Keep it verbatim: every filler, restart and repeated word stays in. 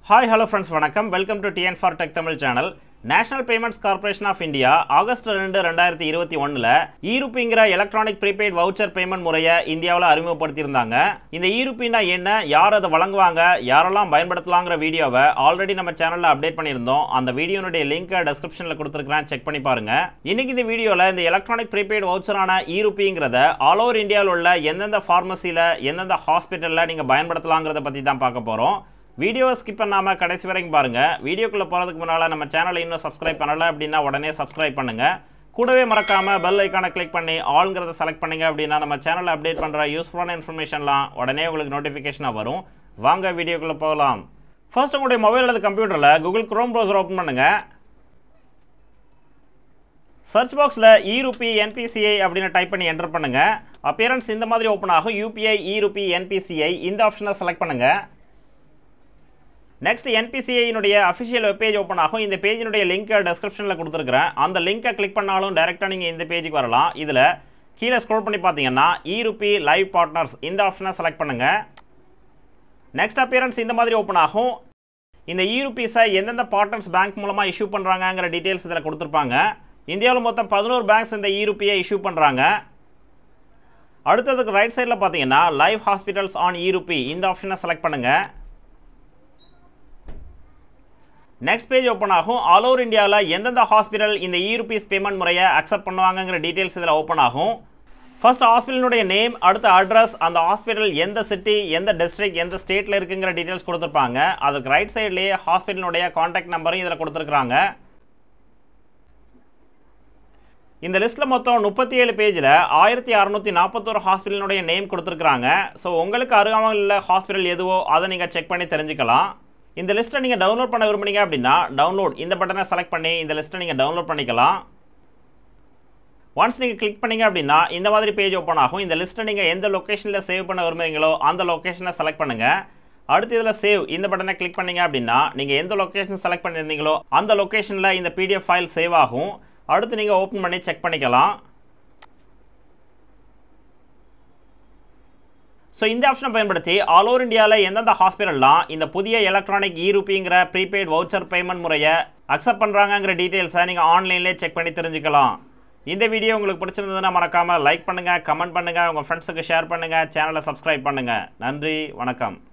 Hi, hello friends, வணக்கம். Welcome to T N for Tech Tamil channel. National Payments Corporation of India August two, twenty twenty-one ல erupiங்கிற electronic prepaid voucher payment முறையை இந்தியாவில் அறிமுகப்படுத்தியிருந்தாங்க. இந்த erupiனா என்ன, யார் அதை வழங்குவாங்க, யாரெல்லாம் பயன்படுத்தலாங்கிற வீடியோவை ஆல்ரெடி நம்ம சேனல்ல அப்டேட் பண்ணியிருந்தோம். அந்த வீடியோனுடைய லிங்கை டிஸ்கிரிப்ஷன்ல கொடுத்துருக்கேன், செக் பண்ணி பாருங்க. இன்னைக்கு இந்த வீடியோவில் இந்த எலக்ட்ரானிக் ப்ரீபெய்ட் வவுச்சரான erupiங்கிறத ஆல் ஓவர் இந்தியாவில் உள்ள எந்தெந்த ஃபார்மசியில் எந்தெந்த ஹாஸ்பிட்டலில் நீங்கள் பயன்படுத்தலாங்கிறத பற்றி தான் பார்க்க போகிறோம். வீடியோ ஸ்கிப் பண்ணாம கடைசி வரைக்கும் பாருங்க. வீடியோக்குள்ள போறதுக்கு முன்னால நம்ம சேனலை இன்னும் சப்ஸ்கிரைப் பண்ணல அப்படினா உடனே சப்ஸ்கிரைப் பண்ணுங்க. கூடவே மறக்காம பெல் ஐகானை கிளிக் பண்ணி ஆல்ங்கறத செலக்ட் பண்ணுங்க அப்படினா நம்ம சேனல்ல அப்டேட் பண்ற யூஸ்ஃபுல்லான இன்ஃபர்மேஷன்லாம் உடனே உங்களுக்கு நோட்டிஃபிகேஷனா வரும். வாங்க வீடியோக்குள்ள போகலாம். ஃபர்ஸ்ட் உங்களுடைய மொபைல் அல்லது கம்ப்யூட்டர்ல Google Chrome browser ஓபன் பண்ணுங்க. சர்ச் பாக்ஸ்ல erupi npci அப்படின டைப் பண்ணி என்டர் பண்ணுங்க. அப்பியரன்ஸ் இந்த மாதிரி ஓபன் ஆகும். U P I erupi npci இந்த ஆப்ஷனை செலக்ட் பண்ணுங்க. Next N P C I இனுடைய official web page open ஆகும். இந்த பேஜ் இனுடைய லிங்க் descriptionல கொடுத்திருக்கேன். அந்த லிங்கை கிளிக் பண்ணாலும் டைரக்ட்டா நீங்க இந்த பேஜுக்கு வரலாம். இதுல கீழ ஸ்க்ரோல் பண்ணி பாத்தீங்கன்னா erupi live partners இந்த ஆப்ஷனை செலக்ட் பண்ணுங்க. Next appearance இந்த மாதிரி ஓபன் ஆகும். இந்த erupiஸை எந்தெந்த பார்ட்னர்ஸ் பேங்க் மூலமா இஷ்யூ பண்றாங்கங்கற டீடைல்ஸ் இதல கொடுத்திருப்பாங்க. இந்தியாவுல மொத்தம் பதினொன்று பேங்க்ஸ் இந்த erupiயை இஷ்யூ பண்றாங்க. அடுத்ததுக்கு ரைட் சைடுல பாத்தீங்கன்னா live hospitals on erupi இந்த ஆப்ஷனை செலக்ட் பண்ணுங்க. நெக்ஸ்ட் பேஜ் ஓபன் ஆகும். ஆல் ஓவர் இந்தியால எந்தெந்த ஹாஸ்பிடல் இந்த erupi பேமெண்ட் முறையை அக்செப்ட் பண்ணுவாங்கங்கற டீடைல்ஸ் இதல ஓபன் ஆகும். ஃபர்ஸ்ட் ஹாஸ்பிடலுடைய நேம், அடுத்த அட்ரஸ், அந்த ஹாஸ்பிடல் எந்த சிட்டி, எந்த டிஸ்ட்ரிக்ட், எந்த ஸ்டேட்ல இருக்குங்கற டீடைல்ஸ் கொடுத்திருப்பாங்க. அதுக்கு ரைட் சைடுலயே ஹாஸ்பிடலுடைய கான்டாக்ட் நம்பரும் இதல கொடுத்திருக்காங்க. இந்த லிஸ்ட்ல மொத்தம் முப்பத்தி ஏழு பேஜ்ல ஆயிரத்து அறுநூற்று நாற்பத்தி ஒன்று ஹாஸ்பிடலுடைய நேம் கொடுத்திருக்காங்க. சோ உங்களுக்கு அருகாமையில் உள்ள ஹாஸ்பிடல் எதுவோ அதை நீங்க செக் பண்ணி தெரிஞ்சுக்கலாம். இந்த லிஸ்ட்டை நீங்க டவுன்லோட் பண்ண விரும்புனீங்க அப்படினா டவுன்லோட் இந்த பட்டனை செலக்ட் பண்ணி இந்த லிஸ்ட்டை நீங்க டவுன்லோட் பண்ணிக்கலாம். once நீங்க கிளிக் பண்ணீங்க அப்படினா இந்த மாதிரி பேஜ் ஓபன் ஆகும். இந்த லிஸ்ட்டை நீங்க எந்த லொகேஷன்ல சேவ் பண்ண விரும்புறீங்களோ அந்த லொகேஷனை செலக்ட் பண்ணுங்க. அடுத்து இதல சேவ் இந்த பட்டனை கிளிக் பண்ணீங்க அப்படினா நீங்க எந்த லொகேஷன் செலக்ட் பண்ணிருந்தீங்களோ அந்த லொகேஷன்ல இந்த P D F file save ஆகும். அடுத்து நீங்க ஓபன் பண்ணி செக் பண்ணிக்கலாம். சோ இந்த ஆப்ஷனை பயன்படுத்தி ஆல் ஓவர் இந்தியால எந்தெந்த ஹாஸ்பிடல்லாம் இந்த புதிய எலக்ட்ரானிக் erupiங்கிற ப்ரீபெய்ட் வவுச்சர் பேமெண்ட் முறையை அக்செப்ட் பண்றாங்கங்கற டீடைல்ஸை நீங்க ஆன்லைன்லயே செக் பண்ணி தெரிஞ்சுக்கலாம். இந்த வீடியோ உங்களுக்கு பிடிச்சிருந்ததுன்னா மறக்காம லைக் பண்ணுங்க, கமெண்ட் பண்ணுங்க, உங்க ஃப்ரெண்ட்ஸ்க்கு ஷேர் பண்ணுங்க, சேனலை சப்ஸ்கிரைப் பண்ணுங்க. நன்றி, வணக்கம்.